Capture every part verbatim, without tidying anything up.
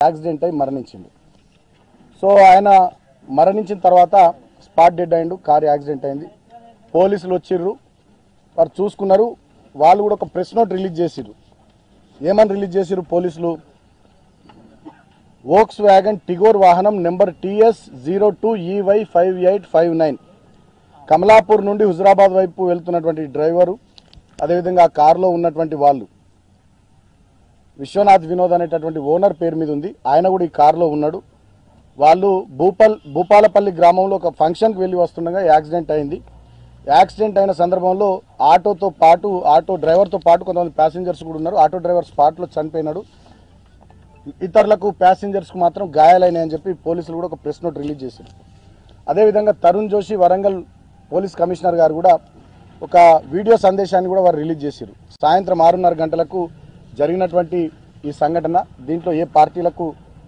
Accident అయి మరణించిండు. So ఆయన మరణించిన తర్వాత స్పాట్ డెడ్ అయిండు, కారు యాక్సిడెంట్ అయింది. పోలీసులు వచ్చిర్రు, వారు చూసుకున్నారు. వాళ్ళు కూడా ఒక ప్రెస్ నోట్ రిలీజ్ చేసిర్రు. ఏమని రిలీజ్ చేసిర్రు పోలీసులు? వోక్స్ వ్యాగన్ టిగోర్ వాహనం number TS zero two EY five eight five nine Kamalapur నుండి హుజరాబాద్ వైపు వెళ్తున్నటువంటి డ్రైవరు, అదేవిధంగా ఆ కారులో ఉన్నటువంటి వాళ్ళు విశ్వనాథ్ వినోద్ అనేటటువంటి ఓనర్ పేరు మీద ఉంది. ఆయన కూడా ఈ కారులో ఉన్నాడు. వాళ్ళు భూపాల్ భూపాలపల్లి గ్రామంలో ఒక ఫంక్షన్కి వెళ్ళి వస్తుండగా యాక్సిడెంట్ అయింది. యాక్సిడెంట్ అయిన సందర్భంలో ఆటోతో పాటు ఆటో డ్రైవర్తో పాటు కొంతమంది ప్యాసింజర్స్ కూడా ఉన్నారు. ఆటో డ్రైవర్ స్పాట్లో చనిపోయినాడు. ఇతరులకు ప్యాసింజర్స్కు మాత్రం గాయాలైనాయని చెప్పి పోలీసులు కూడా ఒక ప్రెస్ నోట్ రిలీజ్ చేశారు. అదేవిధంగా తరుణ్ జోషి వరంగల్ పోలీస్ కమిషనర్ గారు కూడా ఒక వీడియో సందేశాన్ని కూడా వారు రిలీజ్ చేశారు. సాయంత్రం ఆరున్నర గంటలకు జరిగినటువంటి ఈ సంఘటన, దీంట్లో ఏ పార్టీలకు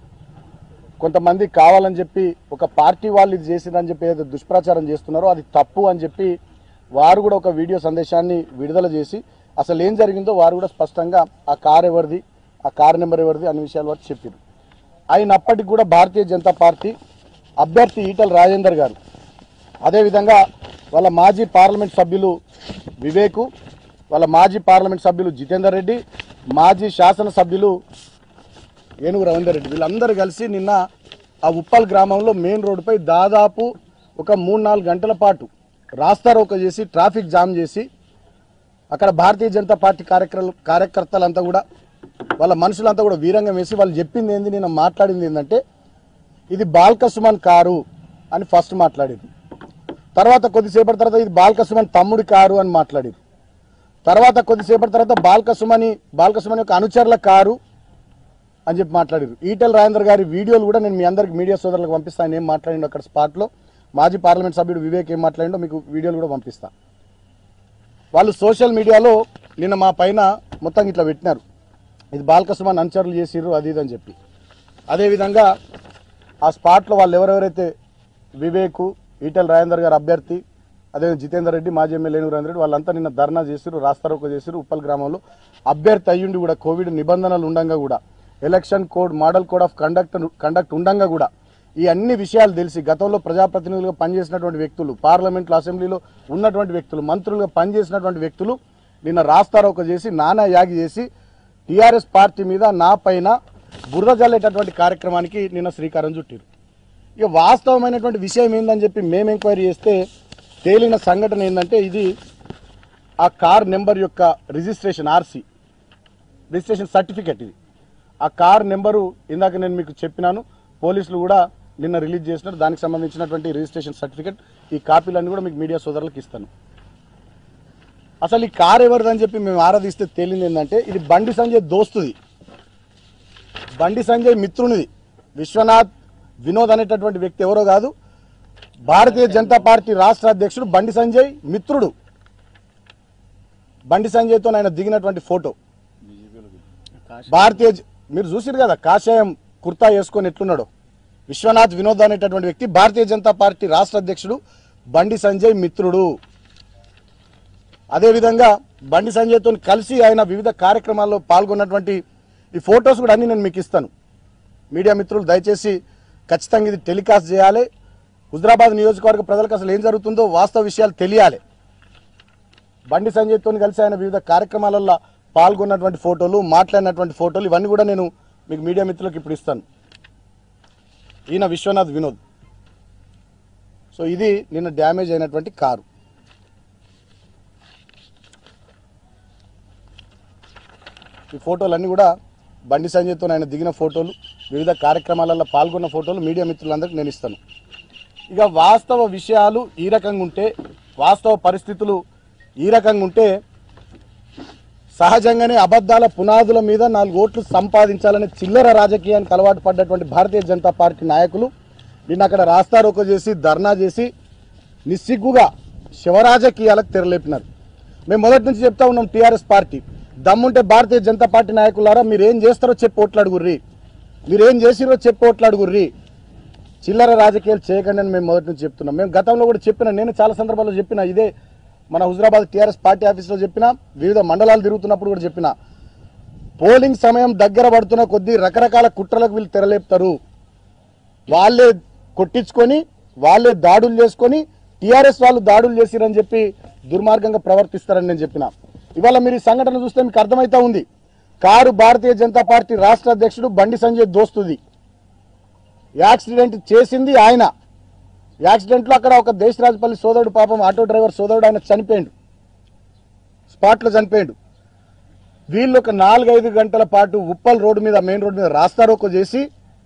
కొంతమంది కావాలని చెప్పి ఒక పార్టీ వాళ్ళు ఇది చేసిందని చెప్పి ఏదైతే దుష్ప్రచారం చేస్తున్నారో అది తప్పు అని చెప్పి వారు కూడా ఒక వీడియో సందేశాన్ని విడుదల చేసి అసలు ఏం జరిగిందో వారు కూడా స్పష్టంగా ఆ కార్ ఎవరిది, ఆ కార్ నెంబర్ ఎవరిది అనే విషయాలు వారు చెప్పారు. అయినప్పటికీ కూడా భారతీయ జనతా పార్టీ అభ్యర్థి ఈటల రాజేందర్ గారు, అదేవిధంగా వాళ్ళ మాజీ పార్లమెంట్ సభ్యులు వివేకు, వాళ్ళ మాజీ పార్లమెంట్ సభ్యులు జితేందర్ రెడ్డి, మాజీ శాసనసభ్యులు ఏనుగు రవీందర్ రెడ్డి, వీళ్ళందరూ కలిసి నిన్న ఆ ఉప్పల్ గ్రామంలో మెయిన్ రోడ్డుపై దాదాపు ఒక మూడు నాలుగు గంటల పాటు రాస్తారోక చేసి ట్రాఫిక్ జామ్ చేసి అక్కడ భారతీయ జనతా పార్టీ కార్యకర్తలు కార్యకర్తలంతా కూడా వాళ్ళ మనుషులంతా కూడా వీరంగం వేసి వాళ్ళు చెప్పింది ఏంది, నిన్న మాట్లాడింది ఏంటంటే ఇది బాల్క సుమన్ కారు అని ఫస్ట్ మాట్లాడేది. తర్వాత కొద్దిసేపటి తర్వాత ఇది బాల్క సుమన్ తమ్ముడి కారు అని మాట్లాడేది. తర్వాత కొద్దిసేపటి తర్వాత బాల్క సుమని బాల్క సుమన్ యొక్క అనుచరుల కారు అని చెప్పి మాట్లాడారు. ఈటల రాజేందర్ గారి వీడియోలు కూడా నేను మీ అందరికి మీడియా సోదరులకు పంపిస్తాను. ఏం మాట్లాడిండో అక్కడ స్పాట్లో మాజీ పార్లమెంట్ సభ్యుడు వివేక్ ఏం మాట్లాడిండో మీకు వీడియోలు కూడా పంపిస్తాను. వాళ్ళు సోషల్ మీడియాలో నిన్న మా పైన మొత్తం ఇట్లా పెట్టినారు, ఇది బాల్క సుమన్ అనుచరులు చేసిర్రు అది ఇది అని చెప్పి. అదేవిధంగా ఆ స్పాట్లో వాళ్ళు ఎవరెవరైతే వివేకు, ఈటల రాజేందర్ గారు అభ్యర్థి, అదే జితేందర్ రెడ్డి, మాజీ ఎమ్మెల్యే ఏనుగు రవీందర్ రెడ్డి, వాళ్ళంతా నిన్న ధర్నా చేసిరు, రాస్తారోకో చేసిరు. ఉప్పల్ గ్రామంలో అభ్యర్థి అయ్యుండి కూడా కోవిడ్ నిబంధనలు ఉండంగా కూడా, election code model code of conduct conduct ఉండంగా కూడా ఈ అన్ని విషయాలు తెలిసి గతంలో ప్రజాప్రతినిధులుగా పనిచేసినటువంటి వ్యక్తులు, పార్లమెంట్లో అసెంబ్లీలో ఉన్నటువంటి వ్యక్తులు, మంత్రులుగా పనిచేసినటువంటి వ్యక్తులు నిన్న రాస్తారోకో చేసి నానా యాగి చేసి టీఆర్ఎస్ పార్టీ మీద నా పైన బురద జల్లేటటువంటి కార్యక్రమానికి నిన్న శ్రీకారం చుట్టారు. ఇక వాస్తవమైనటువంటి విషయం ఏందని చెప్పి మేము ఎంక్వైరీ చేస్తే తేలిన సంఘటన ఏంటంటే ఇది ఆ కార్ నెంబర్ యొక్క రిజిస్ట్రేషన్ ఆర్సీ రిజిస్ట్రేషన్ సర్టిఫికెట్. ఇది ఆ కార్ నెంబరు ఇందాక నేను మీకు చెప్పినాను, పోలీసులు కూడా నిన్న రిలీజ్ చేసినారు. దానికి సంబంధించినటువంటి రిజిస్ట్రేషన్ సర్టిఫికెట్ ఈ కాపీలన్నీ కూడా మీకు మీడియా సోదరులకు ఇస్తాను. అసలు ఈ కార్ ఎవరిదని చెప్పి మేము ఆరాధిస్తే తేలింది ఏంటంటే ఇది బండి సంజయ్ దోస్తుది, బండి సంజయ్ మిత్రునిది. విశ్వనాథ్ వినోద్ అనేటటువంటి వ్యక్తి ఎవరో కాదు, భారతీయ జనతా పార్టీ రాష్ట్ర అధ్యక్షుడు బండి సంజయ్ మిత్రుడు. బండి సంజయ్తో ఆయన దిగినటువంటి ఫోటో భారతీయ, మీరు చూసిరు కదా కాషాయం కుర్తా వేసుకొని ఎట్లున్నాడో. విశ్వనాథ్ వినోద్ అనేటటువంటి వ్యక్తి భారతీయ జనతా పార్టీ రాష్ట్ర అధ్యక్షుడు బండి సంజయ్ మిత్రుడు. అదేవిధంగా బండి సంజయ్తో కలిసి ఆయన వివిధ కార్యక్రమాల్లో పాల్గొన్నటువంటి ఈ ఫొటోస్ కూడా అన్ని నేను మీకు ఇస్తాను. మీడియా మిత్రులు దయచేసి ఖచ్చితంగా ఇది టెలికాస్ట్ చేయాలి. హుజరాబాద్ నియోజకవర్గ ప్రజలకు అసలు ఏం జరుగుతుందో వాస్తవ విషయాలు తెలియాలి. బండి సంజయ్తో కలిసి ఆయన వివిధ కార్యక్రమాలలో పాల్గొన్నటువంటి ఫోటోలు, మాట్లాడినటువంటి ఫోటోలు ఇవన్నీ కూడా నేను మీకు మీడియా మిత్రులకు ఇప్పుడు ఇస్తాను. ఈయన విశ్వనాథ్ వినోద్. సో ఇది నిన్న డ్యామేజ్ అయినటువంటి కారు. ఈ ఫోటోలన్నీ కూడా బండి సంజయ్తో ఆయన దిగిన ఫోటోలు, వివిధ కార్యక్రమాలలో పాల్గొన్న ఫోటోలు మీడియా మిత్రులందరికీ నేను ఇస్తాను. ఇక వాస్తవ విషయాలు ఈ రకంగా ఉంటే, వాస్తవ పరిస్థితులు ఈ రకంగా ఉంటే సహజంగానే అబద్ధాల పునాదుల మీద నాలుగు ఓట్లు సంపాదించాలనే చిల్లర రాజకీయానికి అలవాటు పడ్డటువంటి భారతీయ జనతా పార్టీ నాయకులు నిన్న అక్కడ రాస్తారోకో చేసి ధర్నా చేసి నిస్సిగ్గుగా శివరాజకీయాలకు తెరలేపినారు. మేము మొదటి నుంచి చెప్తా ఉన్నాం, టీఆర్ఎస్ పార్టీ దమ్ముంటే భారతీయ జనతా పార్టీ నాయకులారా మీరేం చేస్తారో చెప్పి ఓట్లాడుగుర్రి, మీరేం చేసిరో చెప్పి ఓట్లాడుగుర్రి, చిల్లర రాజకీయాలు చేయకండి అని మేము మొదటి నుంచి చెప్తున్నాం. మేము గతంలో కూడా చెప్పిన, నేను చాలా సందర్భాల్లో చెప్పిన, ఇదే మన హుజరాబాద్ టీఆర్ఎస్ పార్టీ ఆఫీస్లో చెప్పిన, వివిధ మండలాలు తిరుగుతున్నప్పుడు కూడా చెప్పిన, పోలింగ్ సమయం దగ్గర పడుతున్న కొద్దీ రకరకాల కుట్రలకు వీళ్ళు తెరలేపుతారు. వాళ్ళే కొట్టించుకొని వాళ్ళే దాడులు చేసుకొని టీఆర్ఎస్ వాళ్ళు దాడులు చేసిరని చెప్పి దుర్మార్గంగా ప్రవర్తిస్తారని నేను చెప్పిన. ఇవాళ మీరు ఈ సంఘటన చూస్తే మీకు అర్థమైతా ఉంది. కారు భారతీయ జనతా పార్టీ రాష్ట్ర అధ్యక్షుడు బండి సంజయ్ దోస్తుది. యాక్సిడెంట్ చేసింది ఆయన. యాక్సిడెంట్లో అక్కడ ఒక దేశరాజపల్లి సోదరుడు, పాపం ఆటో డ్రైవర్ సోదరుడు, ఆయన చనిపోయాడు, స్పాట్లో చనిపోయాడు. వీళ్ళు ఒక నాలుగైదు గంటల పాటు ఉప్పల్ రోడ్డు మీద, మెయిన్ రోడ్డు మీద రాస్తారోకో చేసి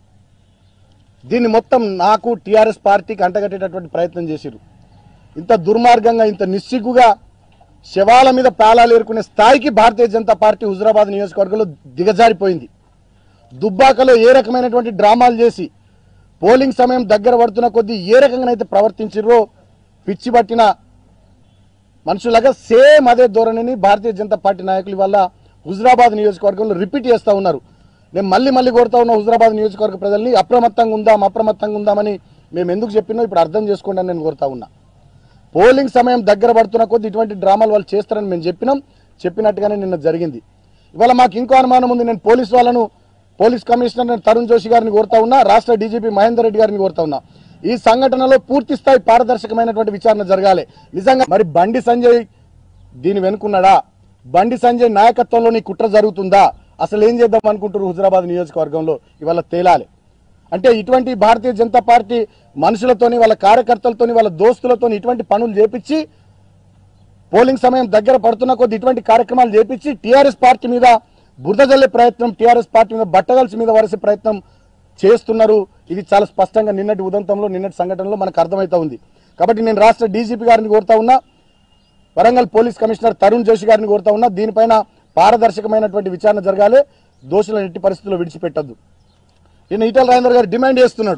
దీన్ని మొత్తం నాకు టీఆర్ఎస్ పార్టీకి అంటగట్టేటటువంటి ప్రయత్నం చేసిరు. ఇంత దుర్మార్గంగా, ఇంత నిస్సిగ్గుగా శవాల మీద పేలాలు ఏరుకునే స్థాయికి భారతీయ జనతా పార్టీ హుజురాబాద్ నియోజకవర్గంలో దిగజారిపోయింది. దుబ్బాకలో ఏ రకమైనటువంటి డ్రామాలు చేసి పోలింగ్ సమయం దగ్గర పడుతున్న కొద్దీ ఏ రకంగా అయితే ప్రవర్తించిర్రో పిచ్చి పట్టిన మనుషులాగా సేమ్ అదే ధోరణిని భారతీయ జనతా పార్టీ నాయకులు వల్ల హుజురాబాద్ నియోజకవర్గంలో రిపీట్ చేస్తూ ఉన్నారు. నేను మళ్ళీ మళ్ళీ కోరుతా ఉన్న హుజురాబాద్ నియోజకవర్గ ప్రజల్ని అప్రమత్తంగా ఉందాం అప్రమత్తంగా ఉందామని మేము ఎందుకు చెప్పినో ఇప్పుడు అర్థం చేసుకోండి అని నేను కోరుతా ఉన్నా. పోలింగ్ సమయం దగ్గర పడుతున్న కొద్ది ఇటువంటి డ్రామాలు వాళ్ళు చేస్తారని మేము చెప్పినాం. చెప్పినట్టుగానే నిన్న జరిగింది. ఇవాళ మాకు ఇంకో అనుమానం ఉంది. నేను పోలీసు వాళ్ళను, పోలీస్ కమిషనర్ తరుణ్ జోషి గారిని కోరుతా ఉన్నా, రాష్ట్ర డీజీపీ మహేందర్ రెడ్డి గారిని కోరుతా ఉన్నా. ఈ సంఘటనలో పూర్తి స్థాయి పారదర్శకమైనటువంటి విచారణ జరగాలి. నిజంగా మరి బండి సంజయ్ దీని వెనుకున్నాడా? బండి సంజయ్ నాయకత్వంలోని కుట్ర జరుగుతుందా? అసలు ఏం చేద్దాం అనుకుంటారు హుజురాబాద్ నియోజకవర్గంలో ఇవాళ తేలాలి. అంటే ఇటువంటి భారతీయ జనతా పార్టీ మనుషులతోని, వాళ్ళ కార్యకర్తలతోని, వాళ్ళ దోస్తులతోని ఇటువంటి పనులు చేపించి పోలింగ్ సమయం దగ్గర పడుతున్న కొద్ది ఇటువంటి కార్యక్రమాలు చేపించి టీఆర్ఎస్ పార్టీ మీద బురద జల్లే ప్రయత్నం, టీఆర్ఎస్ పార్టీ మీద బట్టగల్సి మీద వరిసే ప్రయత్నం చేస్తున్నారు. ఇది చాలా స్పష్టంగా నిన్నటి ఉదంతంలో, నిన్నటి సంఘటనలో మనకు అర్థమవుతా ఉంది. కాబట్టి నేను రాష్ట్ర డీజీపీ గారిని కోరుతా ఉన్నా, వరంగల్ పోలీస్ కమిషనర్ తరుణ్ జోషి గారిని కోరుతా ఉన్నా, దీనిపైన పారదర్శకమైనటువంటి విచారణ జరగాలి. దోషులను ఎట్టి పరిస్థితుల్లో విడిచిపెట్టద్దు. ఈయన ఈటల రాజేందర్ గారు డిమాండ్ చేస్తున్నాడు.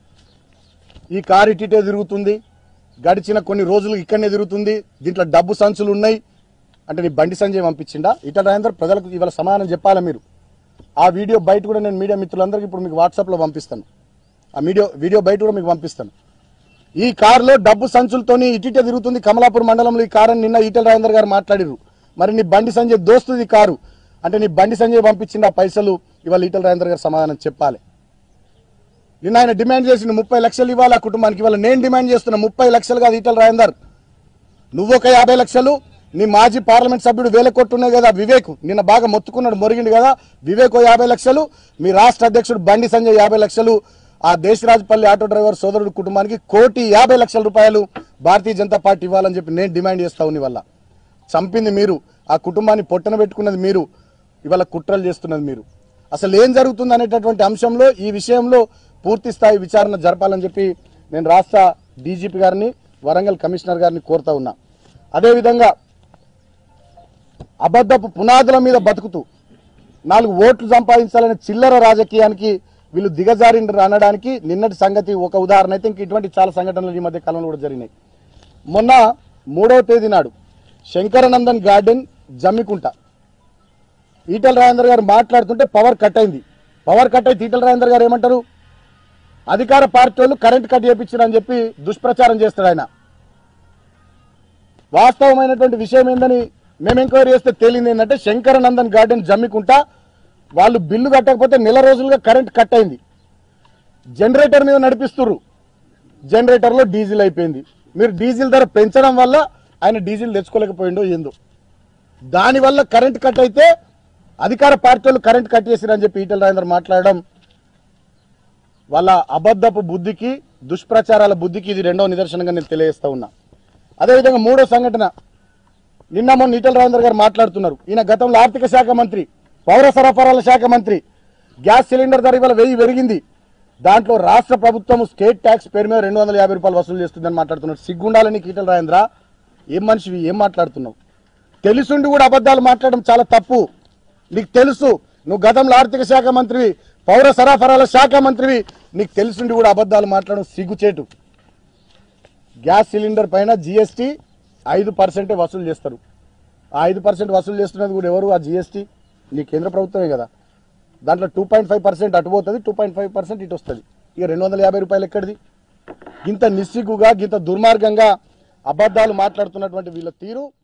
ఈ కారు ఇటీటే తిరుగుతుంది, గడిచిన కొన్ని రోజులు ఇక్కడనే తిరుగుతుంది, దీంట్లో డబ్బు సంచులు ఉన్నాయి అంటే నీ బండి సంజయ్ పంపించిండా? ఈటల రాజేందర్ ప్రజలకు ఇవాళ సమాధానం చెప్పాలా మీరు? ఆ వీడియో బయట కూడా నేను మీడియా మిత్రులందరికీ ఇప్పుడు మీకు వాట్సాప్లో పంపిస్తాను. ఆ వీడియో వీడియో బయట కూడా మీకు పంపిస్తాను. ఈ కారులో డబ్బు సంచులతోని ఇటీటే తిరుగుతుంది కమలాపూర్ మండలంలో ఈ కారు అని నిన్న ఈటల రాజేందర్ గారు మాట్లాడిరు. మరి నీ బండి సంజయ్ దోస్తుంది కారు అంటే నీ బండి సంజయ్ పంపించింది ఆ పైసలు? ఇవాళ ఈటల రాజేందర్ గారు సమాధానం చెప్పాలి. నిన్న ఆయన డిమాండ్ చేసిన ముప్పై లక్షలు ఇవ్వాలి ఆ కుటుంబానికి. ఇవాళ నేను డిమాండ్ చేస్తున్నా ముప్పై లక్షలు కాదు ఈటల రాజేందర్, నువ్వు ఒక యాభై లక్షలు, నీ మాజీ పార్లమెంట్ సభ్యుడు వేల కోట్లు ఉన్నాయి కదా వివేక్, నిన్న బాగా మొత్తుకున్నాడు, మొరిగిండు కదా వివేక్ యాభై లక్షలు, మీ రాష్ట్ర అధ్యక్షుడు బండి సంజయ్ యాభై లక్షలు, ఆ దేశరాజపల్లి ఆటో డ్రైవర్ సోదరుడు కుటుంబానికి కోటి యాభై లక్షల రూపాయలు భారతీయ జనతా పార్టీ ఇవ్వాలని చెప్పి నేను డిమాండ్ చేస్తా ఉన్నా. వల్ల చంపింది మీరు, ఆ కుటుంబాన్ని పొట్టన పెట్టుకున్నది మీరు, ఇవాళ కుట్రలు చేస్తున్నది మీరు. అసలు ఏం జరుగుతుంది అనేటటువంటి అంశంలో ఈ విషయంలో పూర్తి స్థాయి విచారణ జరపాలని చెప్పి నేను రాష్ట్ర డీజీపీ గారిని, వరంగల్ కమిషనర్ గారిని కోరుతా ఉన్నా. అదేవిధంగా అబద్ధపు పునాదుల మీద బతుకుతూ నాలుగు ఓట్లు సంపాదించాలనే చిల్లర రాజకీయానికి వీళ్ళు దిగజారిండ్రు అనడానికి నిన్నటి సంగతి ఒక ఉదాహరణ అయితే ఇంక ఇటువంటి చాలా సంఘటనలు ఈ మధ్య కాలంలో కూడా జరిగినాయి. మొన్న మూడవ తేదీ నాడు శంకరనందన్ గార్డెన్ జమ్మికుంట ఈటల రాజేందర్ గారు మాట్లాడుతుంటే పవర్ కట్ అయింది. పవర్ కట్ అయితే ఈటల రాజేందర్ గారు ఏమంటారు? అధికార పార్టీ వాళ్ళు కరెంట్ కట్ చేయించారని చెప్పి దుష్ప్రచారం చేస్తాడు ఆయన. వాస్తవమైనటువంటి విషయం ఏందని మేము ఎంక్వైరీ చేస్తే తేలింది ఏంటంటే శంకరనందన్ గార్డెన్ జమ్మికుంట వాళ్ళు బిల్లు కట్టకపోతే నెల రోజులుగా కరెంట్ కట్ అయింది. జనరేటర్ మీద నడిపిస్తున్నారు, జనరేటర్లో డీజిల్ అయిపోయింది. మీరు డీజిల్ ధర పెంచడం వల్ల ఆయన డీజిల్ తెచ్చుకోలేకపోయిండో ఏందో, దానివల్ల కరెంట్ కట్ అయితే అధికార పార్టీ వాళ్ళు కరెంట్ కట్ చేసిరని చెప్పి ఈటల రాజేందర్ మాట్లాడడం వాళ్ళ అబద్ధపు బుద్ధికి, దుష్ప్రచారాల బుద్ధికి ఇది రెండవ నిదర్శనంగా నేను తెలియజేస్తా ఉన్నా. అదేవిధంగా మూడో సంఘటన, నిన్న మొన్న ఈటల రాజేందర్ గారు మాట్లాడుతున్నారు. ఈయన గతంలో ఆర్థిక శాఖ మంత్రి, పౌర సరఫరాల శాఖ మంత్రి. గ్యాస్ సిలిండర్ ధర ఇవాళ వెయ్యి పెరిగింది, దాంట్లో రాష్ట్ర ప్రభుత్వం స్టేట్ ట్యాక్స్ పేరు మీద రెండు వందల యాభై రూపాయలు వసూలు చేస్తుందని మాట్లాడుతున్నాడు. సిగ్గుండాలని ఈటల రాజేంద్ర, ఏం మనిషివి, ఏం మాట్లాడుతున్నావు? తెలుసుండి కూడా అబద్ధాలు మాట్లాడడం చాలా తప్పు. నీకు తెలుసు నువ్వు గతంలో ఆర్థిక శాఖ మంత్రివి, పౌర సరఫరాల శాఖ మంత్రివి, నీకు తెలుసుండి కూడా అబద్ధాలు మాట్లాడడం సిగ్గుచేటు. గ్యాస్ సిలిండర్ పైన జిఎస్టీ ఐదు పర్సెంటే వసూలు చేస్తారు. ఆ ఐదు పర్సెంట్ వసూలు చేస్తున్నది కూడా ఎవరు? ఆ జిఎస్టీ నీ కేంద్ర ప్రభుత్వమే కదా. దాంట్లో టూ పాయింట్ ఫైవ్ పర్సెంట్ అటు పోతుంది, టూ పాయింట్ ఫైవ్ పర్సెంట్ ఇటు వస్తుంది. ఇక రెండు వందల యాభై రూపాయలు ఎక్కడిది? ఇంత నిస్సిగ్గుగా, ఇంత దుర్మార్గంగా అబద్ధాలు మాట్లాడుతున్నటువంటి వీళ్ళ తీరు